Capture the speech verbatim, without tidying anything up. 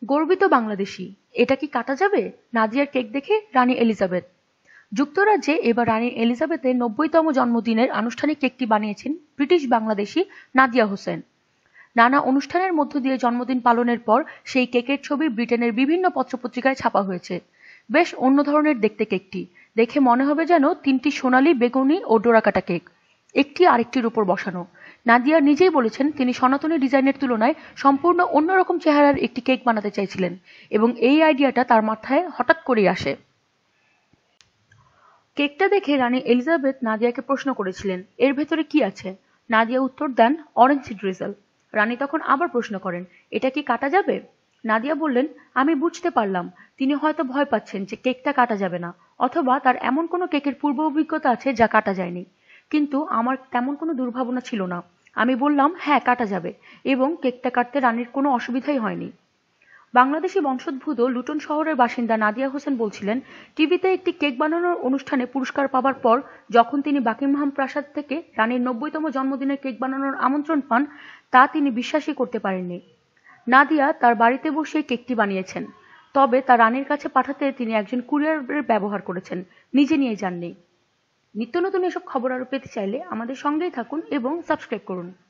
গর্বিত বাংলাদেশী, এটা কি কাটা যাবে? নাদিয়ার কেক দেখে রানী এলিজাবেথ। যুক্তরাজ্যে এবার রানী এলিজাবেথের নব্বইতম জন্মদিনের আনুষ্ঠানিক কেকটি বানিয়েছেন ব্রিটিশ বাংলাদেশী নাদিয়া হোসেন। নানা অনুষ্ঠানের মধ্য দিয়ে জন্মদিন পালনের পর সেই কেকের ছবি ব্রিটেনের বিভিন্ন পত্রপত্রিকায় ছাপা হয়েছে। বেশ অন্য ধরনের দেখতে কেকটি, দেখে মনে হবে যেন তিনটি সোনালী, বেগুনি ও ডোরাকাটা কেক একটি আরেকটির উপর বসানো। নাদিয়া নিজেই বলেছেন তিনি সনাতনী ডিজাইনের তুলনায় সম্পূর্ণ অন্যরকম চেহারার একটি কেক বানাতে চাইছিলেন এবং এই আইডিয়াটা তার মাথায় হঠাৎ করেই আসে। কেকটা দেখে রানী এলিজাবেথ নাদিয়াকে প্রশ্ন করেছিলেন, এর ভেতরে কি আছে? নাদিয়া উত্তর দেন, অরেঞ্জ ড্রিজল। রানী তখন আবার প্রশ্ন করেন, এটা কি কাটা যাবে? নাদিয়া বললেন, আমি বুঝতে পারলাম তিনি হয়তো ভয় পাচ্ছেন যে কেকটা কাটা যাবে না, অথবা তার এমন কোনো কেকের পূর্ব অভিজ্ঞতা আছে যা কাটা যায়নি। কিন্তু আমার তেমন কোনো দুর্ভাবনা ছিল না। আমি বললাম, হ্যাঁ কাটা যাবে, এবং কেকটা কাটতে রানীর কোনো অসুবিধাই হয়নি। বাংলাদেশি বংশোদ্ভূত লুটন শহরের বাসিন্দা নাদিয়া হোসেন বলছিলেন, টিভিতে একটি কেক বানানোর অনুষ্ঠানে পুরস্কার পাবার পর যখন তিনি বাকিংহাম প্রাসাদ থেকে রানীর নব্বইতম জন্মদিনের কেক বানানোর আমন্ত্রণ পান, তা তিনি বিশ্বাসই করতে পারেননি। নাদিয়া তার বাড়িতে বসে কেকটি বানিয়েছেন, তবে তা রানীর কাছে পাঠাতে তিনি একজন কুরিয়ারের ব্যবহার করেছেন, নিজে নিয়ে যাননি। নিত্য নতুন এসব খবর আরও পেতে চাইলে আমাদের সঙ্গেই থাকুন এবং সাবস্ক্রাইব করুন।